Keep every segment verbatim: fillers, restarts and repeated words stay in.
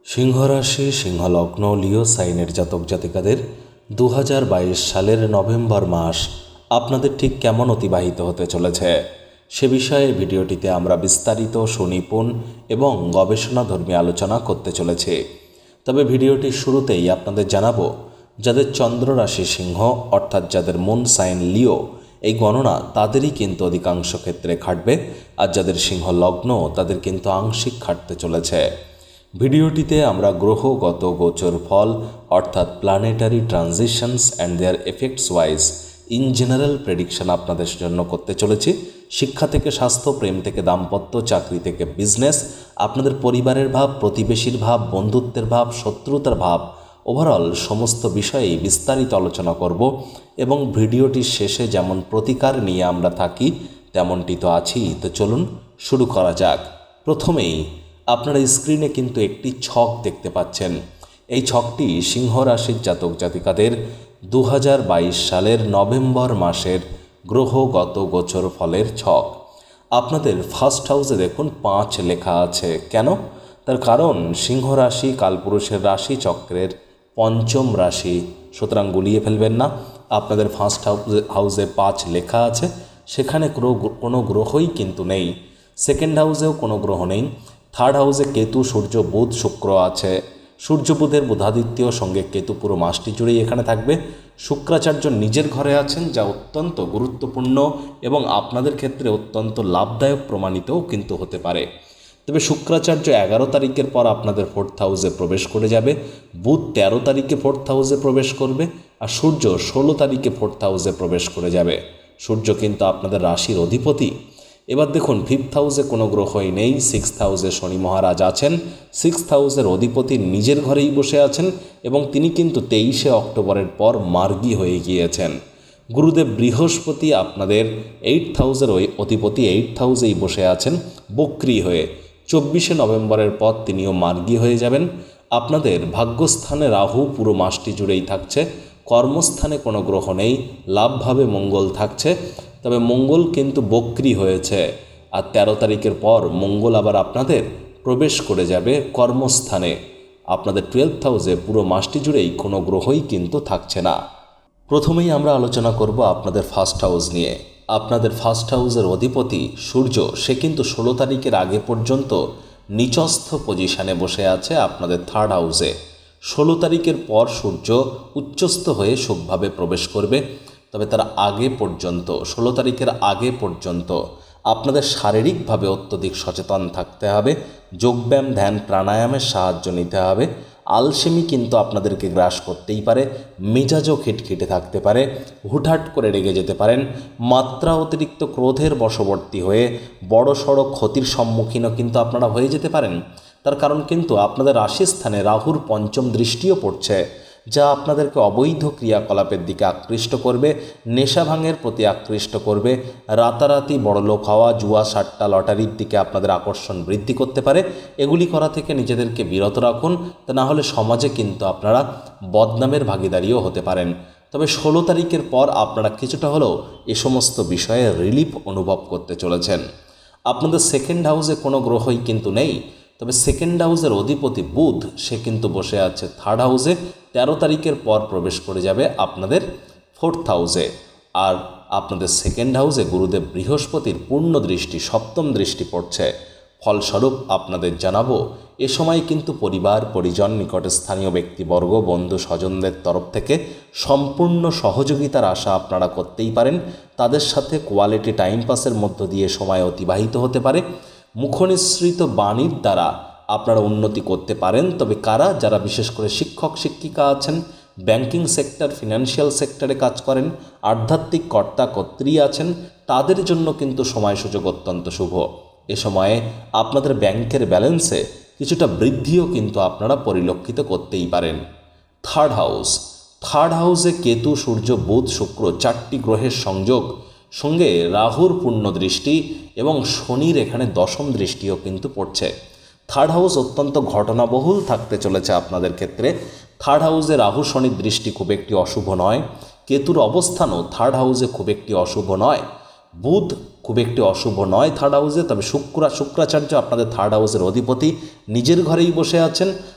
সিংহ রাশি সিংহ লগ্ন লিও সাইনের জাতক জাতিকাদের দু হাজার বাইশ সালের নভেম্বর মাস আপনাদের ঠিক কেমন অতিবাহিত হতে চলেছে সে বিষয়ে ভিডিওটিতে আমরা বিস্তারিত সুনিপুণ এবং গবেষণাধর্মী আলোচনা করতে চলেছি। তবে ভিডিওটির শুরুতেই আপনাদের জানাবো, যাদের চন্দ্র রাশি সিংহ অর্থাৎ যাদের মুন সাইন লিও, এই গণনা তাদেরই কিন্তু অধিকাংশ ক্ষেত্রে খাটবে, আর যাদের সিংহ লগ্ন তাদের কিন্তু আংশিক খাটতে চলেছে। ভিডিওটিতে আমরা গ্রহগত গোচর ফল অর্থাৎ planetary transitions and their effects wise in general prediction আপনাদের জন্য করতে চলেছি। শিক্ষা থেকে স্বাস্থ্য, প্রেম থেকে দাম্পত্য, চাকরি থেকে বিজনেস, আপনাদের পরিবারের ভাব, প্রতিবেশীর ভাব, বন্ধুত্বের ভাব, শত্রুতার ভাব, ওভারঅল সমস্ত বিষয়েই বিস্তারিত আলোচনা করব এবং ভিডিওটির শেষে যেমন প্রতিকার নিয়ে আমরা থাকি তেমনটি তো আছেই। তো চলুন শুরু করা যাক। প্রথমেই আপনারা স্ক্রিনে কিন্তু একটি ছক দেখতে পাচ্ছেন। এই ছকটি সিংহ রাশির জাতক জাতিকাদের দু হাজার বাইশ সালের নভেম্বর মাসের গ্রহগত গোচর ফলের ছক। আপনাদের ফার্স্ট হাউসে দেখুন পাঁচ লেখা আছে। কেন? তার কারণ সিংহ রাশি কালপুরুষের রাশি চক্রের পঞ্চম রাশি, সুতরাং গুলিয়ে ফেলবেন না। আপনাদের ফার্স্ট হাউসে হাউসে পাঁচ লেখা আছে, সেখানে কোনো গ্রহই কিন্তু নেই। সেকেন্ড হাউসেও কোনো গ্রহ নেই। থার্ড হাউসে কেতু, সূর্য, বুধ, শুক্র আছে। সূর্য বুধের বুধাদিত্য সঙ্গে কেতু পুরো মাসটি জুড়েই এখানে থাকবে। শুক্রাচার্য নিজের ঘরে আছেন, যা অত্যন্ত গুরুত্বপূর্ণ এবং আপনাদের ক্ষেত্রে অত্যন্ত লাভদায়ক প্রমাণিতও কিন্তু হতে পারে। তবে শুক্রাচার্য এগারো তারিখের পর আপনাদের ফোর্থ হাউসে প্রবেশ করে যাবে। বুধ তেরো তারিখে ফোর্থ হাউসে প্রবেশ করবে, আর সূর্য ষোলো তারিখে ফোর্থ হাউসে প্রবেশ করে যাবে। সূর্য কিন্তু আপনাদের রাশির অধিপতি। এবার দেখুন ফিফথ হাউসে কোনো গ্রহই নেই। সিক্সথ হাউসে শনি মহারাজ আছেন। সিক্সথ হাউসের অধিপতি নিজের ঘরেই বসে আছেন এবং তিনি কিন্তু তেইশে অক্টোবরের পর মার্গী হয়ে গিয়েছেন। গুরুদেব বৃহস্পতি আপনাদের এইটথ হাউসের অধিপতি এইটথ হাউসেই বসে আছেন বক্রী হয়ে। চব্বিশে নভেম্বরের পর তিনিও মার্গী হয়ে যাবেন। আপনাদের ভাগ্যস্থানে রাহু পুরো মাসটি জুড়েই থাকছে। কর্মস্থানে কোনো গ্রহ নেই। লাভভাবে মঙ্গল থাকছে, তবে মঙ্গল কিন্তু বক্রী হয়েছে। আর তেরো তারিখের পর মঙ্গল আবার আপনাদের প্রবেশ করে যাবে কর্মস্থানে। আপনাদের টুয়েলথ হাউসে পুরো মাসটি জুড়েই কোনো গ্রহই কিন্তু থাকছে না। প্রথমেই আমরা আলোচনা করব আপনাদের ফার্স্ট হাউস নিয়ে। আপনাদের ফার্স্ট হাউসের অধিপতি সূর্য, সে কিন্তু ষোলো তারিখের আগে পর্যন্ত নিচস্থ পজিশানে বসে আছে আপনাদের থার্ড হাউসে। ষোলো তারিখের পর সূর্য উচ্চস্থ হয়ে সুখভাবে প্রবেশ করবে। তবে তার আগে পর্যন্ত, ষোলো তারিখের আগে পর্যন্ত আপনাদের শারীরিকভাবে অত্যধিক সচেতন থাকতে হবে। যোগব্যায়াম, ধ্যান, প্রাণায়ামের সাহায্য নিতে হবে। আলসেমি কিন্তু আপনাদেরকে গ্রাস করতেই পারে। মেজাজও খিটখিটে থাকতে পারে। হুটহাট করে রেগে যেতে পারেন। মাত্রা অতিরিক্ত ক্রোধের বশবর্তী হয়ে বড় সড়ো ক্ষতির সম্মুখীনও কিন্তু আপনারা হয়ে যেতে পারেন। তার কারণ কিন্তু আপনাদের রাশিস্থানে রাহুর পঞ্চম দৃষ্টিও পড়ছে, যা আপনাদেরকে অবৈধ ক্রিয়াকলাপের দিকে আকৃষ্ট করবে, নেশা ভাঙের প্রতি আকৃষ্ট করবে। রাতারাতি বড়লোক হওয়া, জুয়া, সাট্টা, লটারির দিকে আপনাদের আকর্ষণ বৃদ্ধি করতে পারে। এগুলি করা থেকে নিজেদেরকে বিরত রাখুন, তা না হলে সমাজে কিন্তু আপনারা বদনামের ভাগীদারিও হতে পারেন। তবে ষোলো তারিখের পর আপনারা কিছুটা হলেও এ সমস্ত বিষয়ে রিলিফ অনুভব করতে চলেছেন। আপনাদের সেকেন্ড হাউসে কোনো গ্রহই কিন্তু নেই। তবে সেকেন্ড হাউসের অধিপতি বুধ, সে কিন্তু বসে আছে থার্ড হাউসে। তেরো তারিখের পর প্রবেশ করে যাবে আপনাদের ফোর্থ হাউসে। আর আপনাদের সেকেন্ড হাউসে গুরুদেব বৃহস্পতির পূর্ণ দৃষ্টি, সপ্তম দৃষ্টি পড়ছে। ফলস্বরূপ আপনাদের জানাবো, এ সময় কিন্তু পরিবার, পরিজন, নিকটে স্থানীয় ব্যক্তিবর্গ, বন্ধু স্বজনদের তরফ থেকে সম্পূর্ণ সহযোগিতার আশা আপনারা করতেই পারেন। তাদের সাথে কোয়ালিটি টাইম পাসের মধ্য দিয়ে সময় অতিবাহিত হতে পারে। মুখনিসৃত বাণীর দ্বারা আপনারা উন্নতি করতে পারেন। তবে কারা? যারা বিশেষ করে শিক্ষক শিক্ষিকা আছেন, ব্যাংকিং সেক্টর, ফিনান্সিয়াল সেক্টরে কাজ করেন, আধ্যাত্মিক কর্তা কর্ত্রী আছেন, তাদের জন্য কিন্তু সময় সুযোগ অত্যন্ত শুভ। এ সময়ে আপনাদের ব্যাংকের ব্যালেন্সে কিছুটা বৃদ্ধিও কিন্তু আপনারা পরিলক্ষিত করতেই পারেন। থার্ড হাউস, থার্ড হাউসে কেতু, সূর্য, বুধ, শুক্র চারটি গ্রহের সংযোগ, সঙ্গে রাহুর পূর্ণ দৃষ্টি এবং শনির এখানে দশম দৃষ্টিও কিন্তু পড়ছে। থার্ড হাউস অত্যন্ত ঘটনাবহুল থাকতে চলেছে আপনাদের ক্ষেত্রে। থার্ড হাউসে রাহু শনির দৃষ্টি খুব একটি অশুভ নয়। কেতুর অবস্থানও থার্ড হাউসে খুব একটি অশুভ নয়। বুধ খুব একটি অশুভ নয় থার্ড হাউসে। তবে শুক্রা শুক্রাচার্য আপনাদের থার্ড হাউসের অধিপতি, নিজের ঘরেই বসে আছেন।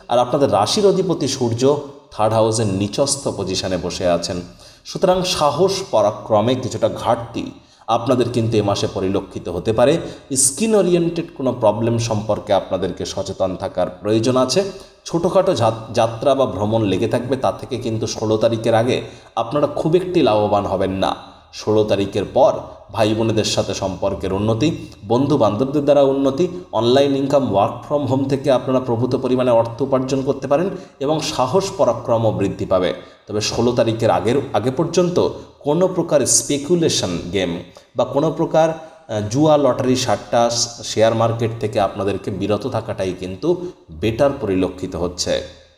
আর আপনাদের রাশির অধিপতি সূর্য থার্ড হাউসের নিচস্থ পজিশনে বসে আছেন। সুতরাং সাহস পরাক্রমে কিছুটা ঘাটতি আপনাদের কিন্তু এ মাসে পরিলক্ষিত হতে পারে। স্কিন ওরিয়েন্টেড কোনো প্রবলেম সম্পর্কে আপনাদেরকে সচেতন থাকার প্রয়োজন আছে। ছোটোখাটো যাত্রা বা ভ্রমণ লেগে থাকবে, তা থেকে কিন্তু ষোলো তারিখের আগে আপনারা খুব একটি লাভবান হবেন না। ষোলো তারিখের পর ভাই বোনেদের সাথে সম্পর্কের উন্নতি, বন্ধু বান্ধবদের দ্বারা উন্নতি, online income, work from home থেকে আপনারা প্রভূত পরিমাণে অর্থ উপার্জন করতে পারেন এবং সাহস পরাক্রমও বৃদ্ধি পাবে। তবে ষোলো তারিখের আগের আগে পর্যন্ত কোনো প্রকার স্পেকুলেশন গেম বা কোনো প্রকার জুয়া, লটারি, সাট্টা, শেয়ার মার্কেট থেকে আপনাদেরকে বিরত থাকাটাই কিন্তু বেটার পরিলক্ষিত হচ্ছে।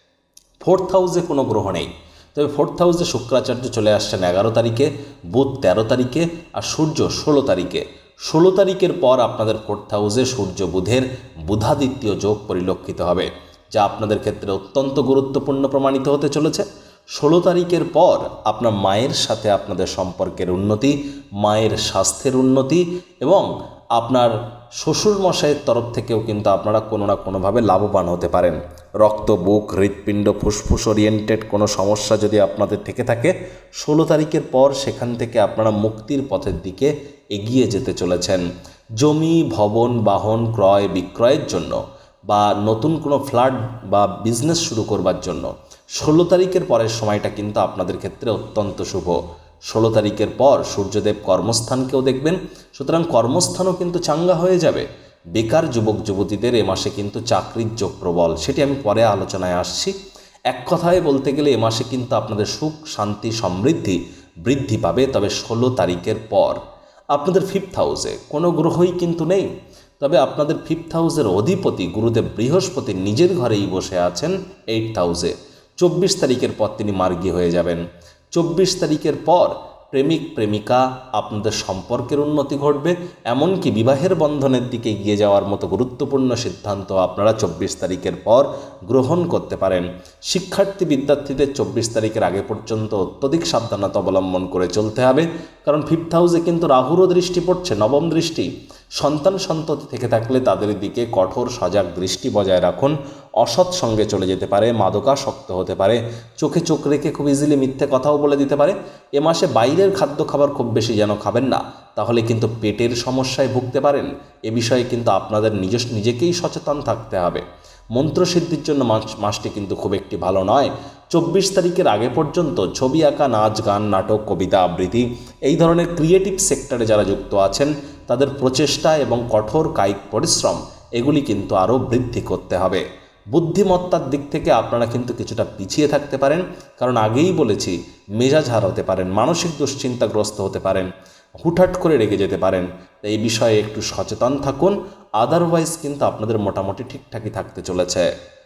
ফোর্থ হাউসে কোনো গ্রহ নেই, তবে ফোর্থ হাউসে শুক্রাচার্য চলে আসছেন এগারো তারিখে, বুধ তেরো তারিখে আর সূর্য ষোলো তারিখে। ষোলো তারিখের পর আপনাদের ফোর্থ হাউসে সূর্য বুধের বুধাদিত্য যোগ পরিলক্ষিত হবে, যা আপনাদের ক্ষেত্রে অত্যন্ত গুরুত্বপূর্ণ প্রমাণিত হতে চলেছে। ষোলো তারিখের পর আপনার মায়ের সাথে আপনাদের সম্পর্কের উন্নতি, মায়ের স্বাস্থ্যের উন্নতি এবং আপনার শ্বশুরমশাইয়ের তরফ থেকেও কিন্তু আপনারা কোনো না কোনোভাবে লাভবান হতে পারেন। রক্ত, বুক, হৃৎপিণ্ড, ফুসফুস ওরিয়েন্টেড কোনো সমস্যা যদি আপনাদের থেকে থাকে, ষোলো তারিখের পর সেখান থেকে আপনারা মুক্তির পথের দিকে এগিয়ে যেতে চলেছেন। জমি, ভবন, বাহন ক্রয় বিক্রয়ের জন্য বা নতুন কোনো ফ্ল্যাট বা বিজনেস শুরু করবার জন্য ষোলো তারিখের পরের সময়টা কিন্তু আপনাদের ক্ষেত্রে অত্যন্ত শুভ। ষোলো তারিখের পর সূর্যদেব কর্মস্থানকেও দেখবেন, সুতরাং কর্মস্থানও কিন্তু চাঙ্গা হয়ে যাবে। বেকার যুবক যুবতীদের এ মাসে কিন্তু চাকরির যোগ প্রবল, সেটি আমি পরে আলোচনায় আসছি। এক কথায় বলতে গেলে এ মাসে কিন্তু আপনাদের সুখ, শান্তি, সমৃদ্ধি বৃদ্ধি পাবে। তবে ষোলো তারিখের পর আপনাদের ফিফথ হাউসে কোনো গ্রহই কিন্তু নেই, তবে আপনাদের ফিফথ হাউসের অধিপতি গুরুদেব বৃহস্পতি নিজের ঘরেই বসে আছেন এইটথ হাউসে। চব্বিশ তারিখের পর তিনি মার্গী হয়ে যাবেন। চব্বিশ তারিখের পর প্রেমিক প্রেমিকা আপনাদের সম্পর্কের উন্নতি ঘটবে, এমনকি বিবাহের বন্ধনের দিকে এগিয়ে যাওয়ার মতো গুরুত্বপূর্ণ সিদ্ধান্ত আপনারা চব্বিশ তারিখের পর গ্রহণ করতে পারেন। শিক্ষার্থী বিদ্যার্থীদের চব্বিশ তারিখের আগে পর্যন্ত অত্যধিক সাবধানতা অবলম্বন করে চলতে হবে, কারণ ফিফথ হাউসে কিন্তু রাহুরও দৃষ্টি পড়ছে, নবম দৃষ্টি। সন্তান সন্ততি থেকে থাকলে তাদের দিকে কঠোর সজাগ দৃষ্টি বজায় রাখুন। অসৎ সঙ্গে চলে যেতে পারে, মাদকাসক্ত হতে পারে, চোখে চোখ রেখে খুব ইজিলি মিথ্যে কথাও বলে দিতে পারে। এ মাসে বাইরের খাদ্য খাবার খুব বেশি যেন খাবেন না, তাহলে কিন্তু পেটের সমস্যায় ভুগতে পারেন। এ বিষয়ে কিন্তু আপনাদের নিজস্ব নিজেকেই সচেতন থাকতে হবে। মন্ত্রসিদ্ধির জন্য মাস মাসটি কিন্তু খুব একটি ভালো নয়। চব্বিশ তারিখের আগে পর্যন্ত ছবি আঁকা, নাচ, গান, নাটক, কবিতা আবৃত্তি এই ধরনের ক্রিয়েটিভ সেক্টরে যারা যুক্ত আছেন তাদের প্রচেষ্টা এবং কঠোর কায়িক পরিশ্রম এগুলি কিন্তু আরও বৃদ্ধি করতে হবে। বুদ্ধিমত্তার দিক থেকে আপনারা কিন্তু কিছুটা পিছিয়ে থাকতে পারেন, কারণ আগেই বলেছি মেজাজ হারাতে পারেন, মানসিক দুশ্চিন্তাগ্রস্ত হতে পারেন, হুটহাট করে রেগে যেতে পারেন। এই বিষয়ে একটু সচেতন থাকুন, আদারওয়াইজ কিন্তু আপনাদের মোটামুটি ঠিকঠাকই থাকতে চলেছে।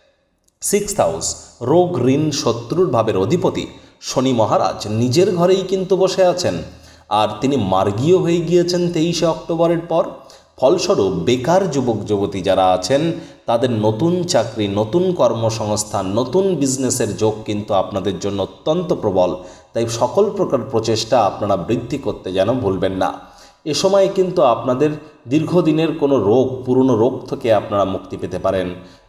সিক্সথ হাউস রোগ, ঋণ, শত্রুর ভাবের অধিপতি শনি মহারাজ নিজের ঘরেই কিন্তু বসে আছেন, আর তিনি মার্গীয় হয়ে গিয়েছেন তেইশে অক্টোবরের পর। ফলস্বরূপ বেকার যুবক যুবতী যারা আছেন তাদের নতুন চাকরি, নতুন কর্মসংস্থান, নতুন বিজনেসের যোগ কিন্তু আপনাদের জন্য অত্যন্ত প্রবল। তাই সকল প্রকার প্রচেষ্টা আপনারা বৃদ্ধি করতে যেন ভুলবেন না। এ সময় কিন্তু আপনাদের দীর্ঘদিনের কোনো রোগ, পুরনো রোগ থেকে আপনারা মুক্তি পেতে পারেন।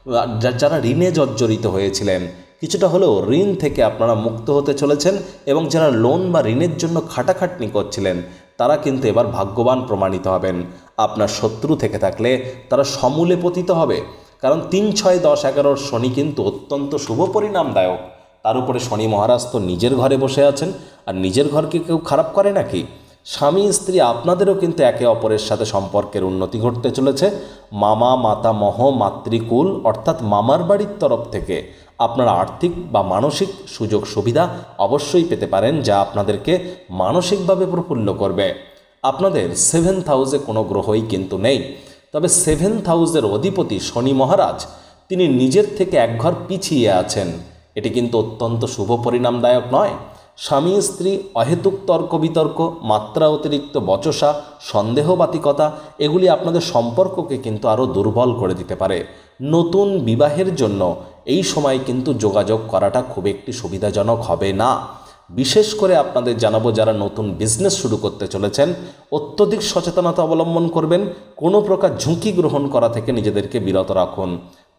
যারা ঋণে জর্জরিত হয়েছিলেন কিছুটা হলেও ঋণ থেকে আপনারা মুক্ত হতে চলেছেন, এবং যারা লোন বা ঋণের জন্য খাটাখাটনি করছিলেন তারা কিন্তু এবার ভাগ্যবান প্রমাণিত হবেন। আপনার শত্রু থেকে থাকলে তারা সমূলে পতিত হবে, কারণ তিন ছয় দশ এগারোর শনি কিন্তু অত্যন্ত শুভ পরিণামদায়ক। তার উপরে শনি মহারাজ তো নিজের ঘরে বসে আছেন, আর নিজের ঘরকে কেউ খারাপ করে নাকি? স্বামী স্ত্রী আপনাদেরও কিন্তু একে অপরের সাথে সম্পর্কের উন্নতি ঘটতে চলেছে। মামা, মাতামহ, মাতৃকুল অর্থাৎ মামার বাড়ির তরফ থেকে আপনারা আর্থিক বা মানসিক সুযোগ সুবিধা অবশ্যই পেতে পারেন, যা আপনাদেরকে মানসিকভাবে প্রফুল্ল করবে। আপনাদের সেভেন্থ হাউসে কোনো গ্রহই কিন্তু নেই, তবে সেভেন্থ হাউসের অধিপতি শনি মহারাজ তিনি নিজের থেকে এক ঘর পিছিয়ে আছেন। এটি কিন্তু অত্যন্ত শুভ পরিণামদায়ক নয়। স্বামী স্ত্রী অহেতুক তর্ক বিতর্ক, মাত্রা অতিরিক্ত বচসা, সন্দেহবাতিকতা এগুলি আপনাদের সম্পর্ককে কিন্তু আরও দুর্বল করে দিতে পারে। নতুন বিবাহের জন্য এই সময় কিন্তু যোগাযোগ করাটা খুব একটি সুবিধাজনক হবে না। বিশেষ করে আপনাদের জানাবো যারা নতুন বিজনেস শুরু করতে চলেছেন অত্যধিক সচেতনতা অবলম্বন করবেন। কোনো প্রকার ঝুঁকি গ্রহণ করা থেকে নিজেদেরকে বিরত রাখুন।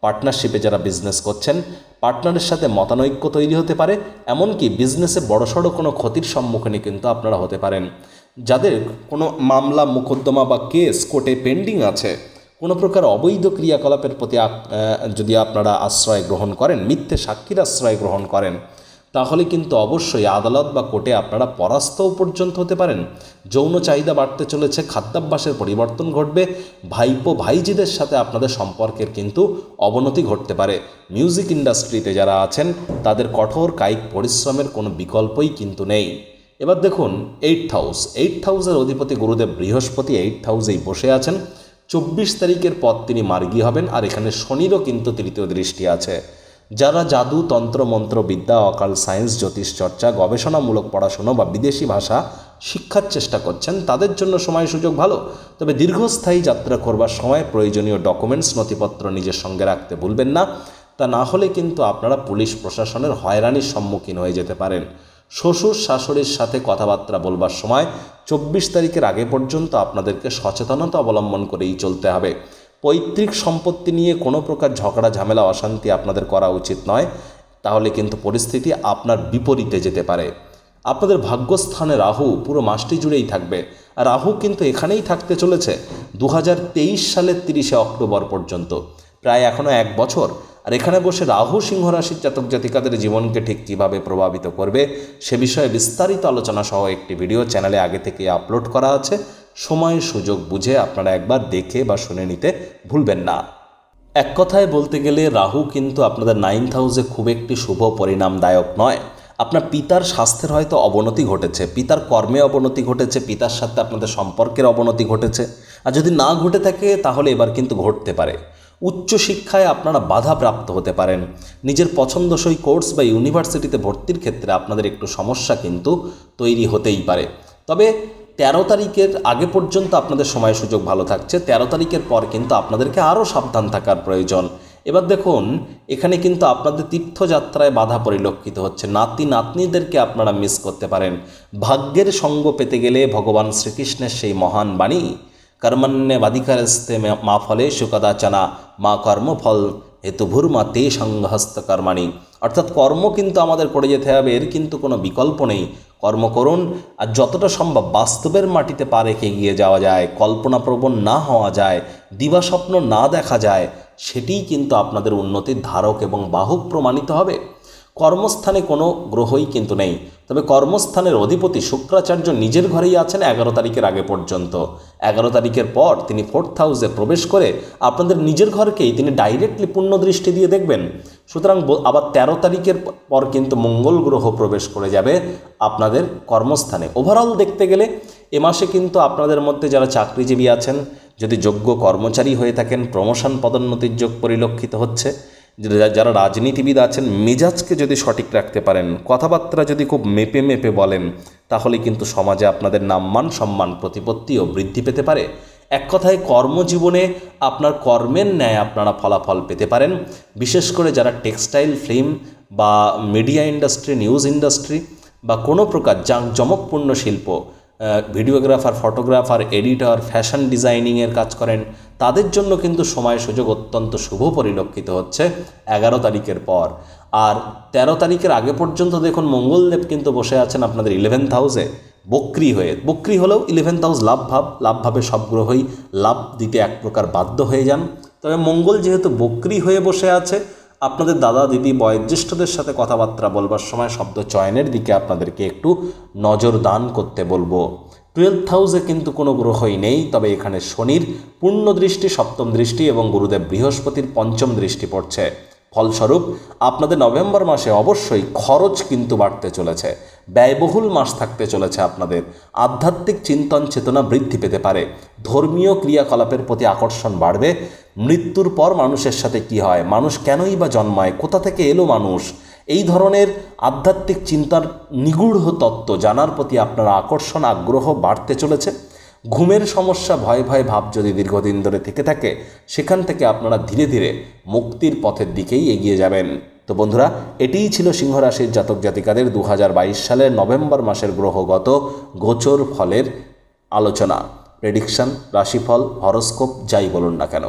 পার্টনারশিপে যারা বিজনেস করছেন পার্টনারের সাথে মতানৈক্য তৈরি হতে পারে, এমনকি বিজনেসে বড়সড় কোনো ক্ষতির সম্মুখীন কিন্তু আপনারা হতে পারেন। যাদের কোনো মামলা মোকদ্দমা বা কেস কোর্টে পেন্ডিং আছে, কোনো প্রকার অবৈধ ক্রিয়াকলাপের প্রতি যদি আপনারা আশ্রয় গ্রহণ করেন, মিথ্যে সাক্ষীর আশ্রয় গ্রহণ করেন, তাহলে কিন্তু অবশ্যই আদালত বা কোর্টে আপনারা পরাস্তও পর্যন্ত হতে পারেন। যৌন চাহিদা বাড়তে চলেছে, খাদ্যাভ্যাসের পরিবর্তন ঘটবে, ভাইপো ভাইজিদের সাথে আপনাদের সম্পর্কের কিন্তু অবনতি ঘটতে পারে। মিউজিক ইন্ডাস্ট্রিতে যারা আছেন তাদের কঠোর কায়িক পরিশ্রমের কোনো বিকল্পই কিন্তু নেই। এবার দেখুন এইট হাউস, এইট হাউসের অধিপতি গুরুদেব বৃহস্পতি এইট হাউসেই বসে আছেন। চব্বিশ তারিখের পর তিনি মার্গী হবেন, আর এখানে শনিরও কিন্তু তৃতীয় দৃষ্টি আছে। যারা জাদু, তন্ত্র, মন্ত্র বিদ্যা, অকাল সায়েন্স, জ্যোতিষ চর্চা, গবেষণামূলক পড়াশুনো বা বিদেশি ভাষা শিক্ষার চেষ্টা করছেন, তাদের জন্য সময় সুযোগ ভালো। তবে দীর্ঘস্থায়ী যাত্রা করবার সময় প্রয়োজনীয় ডকুমেন্টস নথিপত্র নিজের সঙ্গে রাখতে ভুলবেন না, তা না হলে কিন্তু আপনারা পুলিশ প্রশাসনের হয়রানির সম্মুখীন হয়ে যেতে পারেন। শ্বশুর শাশুড়ির সাথে কথাবার্তা বলবার সময় চব্বিশ তারিখের আগে পর্যন্ত আপনাদেরকে সচেতনতা অবলম্বন করেই চলতে হবে। পৈতৃক সম্পত্তি নিয়ে কোনো প্রকার ঝগড়া ঝামেলা অশান্তি আপনাদের করা উচিত নয়, তাহলে কিন্তু পরিস্থিতি আপনার বিপরীতে যেতে পারে। আপনাদের ভাগ্যস্থানে রাহু পুরো মাসটি জুড়েই থাকবে, আর রাহু কিন্তু এখানেই থাকতে চলেছে দু হাজার তেইশ সালের তিরিশে অক্টোবর পর্যন্ত, প্রায় এখনও এক বছর। আর এখানে বসে রাহু সিংহ রাশির জাতক জাতিকাদের জীবনকে ঠিক কীভাবে প্রভাবিত করবে সে বিষয়ে বিস্তারিত আলোচনা সহ একটি ভিডিও চ্যানেলে আগে থেকে আপলোড করা আছে। সময় সুযোগ বুঝে আপনারা একবার দেখে বা শুনে নিতে ভুলবেন না। এক কথায় বলতে গেলে রাহু কিন্তু আপনাদের নাইন্থ হাউসে খুব একটি শুভ পরিণামদায়ক নয়। আপনার পিতার স্বাস্থ্যের হয়তো অবনতি ঘটেছে, পিতার কর্মে অবনতি ঘটেছে, পিতার সাথে আপনাদের সম্পর্কের অবনতি ঘটেছে, আর যদি না ঘটে থাকে তাহলে এবার কিন্তু ঘটতে পারে। উচ্চশিক্ষায় আপনারা বাধাপ্রাপ্ত হতে পারেন। নিজের পছন্দসই কোর্স বা ইউনিভার্সিটিতে ভর্তির ক্ষেত্রে আপনাদের একটু সমস্যা কিন্তু তৈরি হতেই পারে। তবে তেরো তারিখের আগে পর্যন্ত আপনাদের সময় সুযোগ ভালো থাকছে, তেরো তারিখের পর কিন্তু আপনাদেরকে আরও সাবধান থাকার প্রয়োজন। এবার দেখুন এখানে কিন্তু আপনাদের তীর্থযাত্রায় বাধা পরিলক্ষিত হচ্ছে, নাতি নাতনিদেরকে আপনারা মিস করতে পারেন। ভাগ্যের সঙ্গ পেতে গেলে ভগবান শ্রীকৃষ্ণের সেই মহান বাণী কর্মণ্যে বাধিকারস্তে মা ফলে সুকদাচনা মা কর্মফল হেতুভুর্মা তে সংহস্ত কর্মাণী, অর্থাৎ কর্ম কিন্তু আমাদের করে যেতে হবে, এর কিন্তু কোনো বিকল্প নেই। কর্ম করুন, আর যতটা সম্ভব বাস্তবের মাটিতে পা রেখে এগিয়ে যাওয়া যায়, কল্পনাপ্রবণ না হওয়া যায়, দিবাস্বপ্ন না দেখা যায়, সেটিই কিন্তু আপনাদের উন্নতির ধারক এবং বাহক প্রমাণিত হবে। কর্মস্থানে কোনো গ্রহই কিন্তু নেই, তবে কর্মস্থানের অধিপতি শুক্রাচার্য নিজের ঘরেই আছেন এগারো তারিখের আগে পর্যন্ত। এগারো তারিখের পর তিনি ফোর্থ হাউসে প্রবেশ করে আপনাদের নিজের ঘরকেই তিনি ডাইরেক্টলি পূর্ণ দৃষ্টি দিয়ে দেখবেন। সুতরাং আবার তেরো তারিখের পর কিন্তু মঙ্গল গ্রহ প্রবেশ করে যাবে আপনাদের কর্মস্থানে। ওভারঅল দেখতে গেলে এ মাসে কিন্তু আপনাদের মধ্যে যারা চাকরিজীবী আছেন, যদি যোগ্য কর্মচারী হয়ে থাকেন, প্রমোশন পদোন্নতির যোগ পরিলক্ষিত হচ্ছে। যারা রাজনীতিবিদ আছেন, মেজাজকে যদি সঠিক রাখতে পারেন, কথাবার্তা যদি খুব মেপে মেপে বলেন, তাহলে কিন্তু সমাজে আপনাদের নামমান সম্মান প্রতিপত্তিও বৃদ্ধি পেতে পারে। এক কথায় কর্মজীবনে আপনার কর্মের ন্যায় আপনারা ফলাফল পেতে পারেন। বিশেষ করে যারা টেক্সটাইল, ফিল্ম বা মিডিয়া ইন্ডাস্ট্রি, নিউজ ইন্ডাস্ট্রি বা কোনো প্রকার জাঁকজমকপূর্ণ শিল্প, ভিডিওগ্রাফার, ফটোগ্রাফার, এডিটর, ফ্যাশন ডিজাইনিংয়ের কাজ করেন, তাদের জন্য কিন্তু সময় সুযোগ অত্যন্ত শুভ পরিলক্ষিত হচ্ছে এগারো তারিখের পর। আর তেরো তারিখের আগে পর্যন্ত দেখুন মঙ্গলদেব কিন্তু বসে আছেন আপনাদের ইলেভেন্থ হাউসে বক্রি হয়ে। বক্রি হলেও ইলেভেন্থ হাউস লাভ ভাব, লাভ ভাবে সব গ্রহই লাভ দিতে এক প্রকার বাধ্য হয়ে যান। তবে মঙ্গল যেহেতু বক্রি হয়ে বসে আছে, আপনাদের দাদা দিদি বয়োজ্যেষ্ঠদের সাথে কথাবার্তা বলবার সময় শব্দ চয়নের দিকে আপনাদেরকে একটু নজর দান করতে বলবো। টুয়েলথ হাউসে কিন্তু কোনো গ্রহই নেই, তবে এখানে শনির পূর্ণ দৃষ্টি, সপ্তম দৃষ্টি এবং গুরুদেব বৃহস্পতির পঞ্চম দৃষ্টি পড়ছে। ফলস্বরূপ আপনাদের নভেম্বর মাসে অবশ্যই খরচ কিন্তু বাড়তে চলেছে, ব্যয়বহুল মাস থাকতে চলেছে। আপনাদের আধ্যাত্মিক চিন্তন চেতনা বৃদ্ধি পেতে পারে, ধর্মীয় ক্রিয়াকলাপের প্রতি আকর্ষণ বাড়বে। মৃত্যুর পর মানুষের সাথে কি হয়, মানুষ কেনই বা জন্মায়, কোথা থেকে এলো মানুষ, এই ধরনের আধ্যাত্মিক চিন্তার নিগূঢ় তত্ত্ব জানার প্রতি আপনার আকর্ষণ, আগ্রহ বাড়তে চলেছে। ঘুমের সমস্যা, ভয় ভয় ভাব যদি দীর্ঘদিন ধরে থেকে থাকে, সেখান থেকে আপনারা ধীরে ধীরে মুক্তির পথের দিকেই এগিয়ে যাবেন। তো বন্ধুরা, এটিই ছিল সিংহ রাশির জাতক জাতিকাদের দু হাজার বাইশ সালের নভেম্বর মাসের গ্রহগত গোচর ফলের আলোচনা, প্রেডিকশন, রাশিফল, হরোস্কোপ, যাই বলুন না কেন।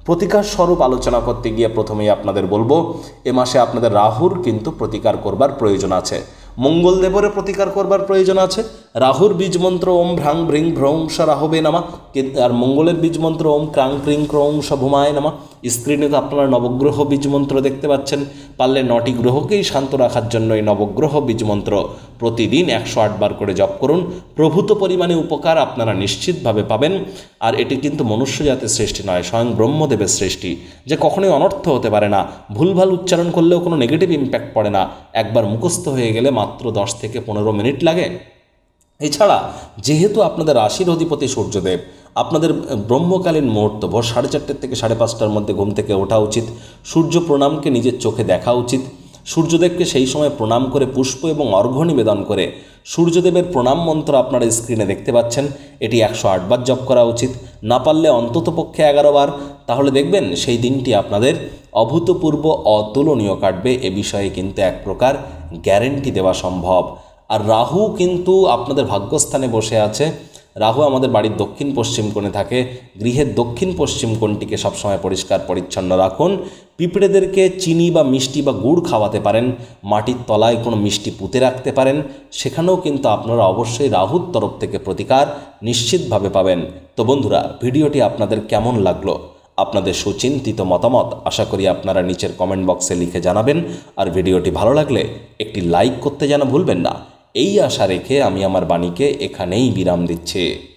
প্রতিকার স্বরূপ আলোচনা করতে গিয়ে প্রথমেই আপনাদের বলবো এ মাসে আপনাদের রাহুর কিন্তু প্রতিকার করবার প্রয়োজন আছে, মঙ্গলদেবরের প্রতিকার করবার প্রয়োজন আছে। রাহুর বীজ মন্ত্র ওম ভ্রাং ভ্রিং ভ্রং স রাহবে নামা, আর মঙ্গলের বীজ মন্ত্র ওম ক্রাং ক্রিং ক্রং স ভূমায় নামা। স্ক্রিনে তো আপনারা নবগ্রহ বীজ মন্ত্র দেখতে পাচ্ছেন, পারলে নটি গ্রহকেই শান্ত রাখার জন্য এই নবগ্রহ বীজ মন্ত্র প্রতিদিন একশো আট বার করে জপ করুন। প্রভূত পরিমাণে উপকার আপনারা নিশ্চিতভাবে পাবেন। আর এটি কিন্তু মনুষ্য জাতির সৃষ্টি নয়, স্বয়ং ব্রহ্মদেবের সৃষ্টি, যে কখনোই অনর্থ হতে পারে না। ভুলভাল উচ্চারণ করলেও কোনো নেগেটিভ ইম্প্যাক্ট পড়ে না, একবার মুখস্থ হয়ে গেলে মাত্র দশ থেকে পনেরো মিনিট লাগে। এছাড়া যেহেতু আপনাদের রাশির অধিপতি সূর্যদেব, আপনাদের ব্রহ্মকালীন মুহূর্ত ভোর সাড়ে চারটের থেকে সাড়ে পাঁচটার মধ্যে ঘুম থেকে ওঠা উচিত। সূর্য প্রণামকে নিজের চোখে দেখা উচিত। সূর্যদেবকে সেই সময় প্রণাম করে পুষ্প এবং অর্ঘ্য নিবেদন করে সূর্যদেবের প্রণাম মন্ত্র আপনারা স্ক্রিনে দেখতে পাচ্ছেন, এটি একশো আট বার জপ করা উচিত। না পারলে অন্ততপক্ষে এগারো বার, তাহলে দেখবেন সেই দিনটি আপনাদের অভূতপূর্ব অতুলনীয় কাটবে। এ বিষয়ে কিন্তু এক প্রকার গ্যারেন্টি দেওয়া সম্ভব। আর রাহু কিন্তু আপনাদের ভাগ্যস্থানে বসে আছে। রাহু আমাদের বাড়ির দক্ষিণ পশ্চিম কোণে থাকে। গৃহের দক্ষিণ পশ্চিম কোণটিকে সবসময় পরিষ্কার পরিচ্ছন্ন রাখুন। পিঁপড়েদেরকে চিনি বা মিষ্টি বা গুড় খাওয়াতে পারেন, মাটির তলায় কোনো মিষ্টি পুঁতে রাখতে পারেন, সেখানেও কিন্তু আপনারা অবশ্যই রাহুর তরফ থেকে প্রতিকার নিশ্চিতভাবে পাবেন। তো বন্ধুরা, ভিডিওটি আপনাদের কেমন লাগলো? আপনাদের সুচিন্তিত মতামত আশা করি আপনারা নিচের কমেন্ট বক্সে লিখে জানাবেন। আর ভিডিওটি ভালো লাগলে একটি লাইক করতে যেন ভুলবেন না। এই আশা রেখে আমি আমার বাণীকে এখানেই বিরাম দিচ্ছি।